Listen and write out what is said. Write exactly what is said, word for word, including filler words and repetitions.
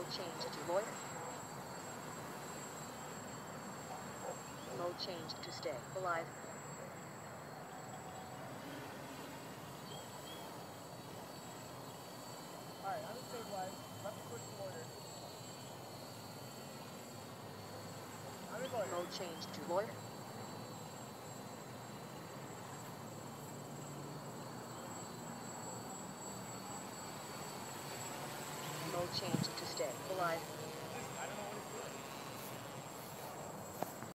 changed to lawyer. Mode changed to stay alive. Alright, I'm stabilized. Let me switch to order. I'm in lawyer. Mode changed to lawyer. Mode changed to stay alive.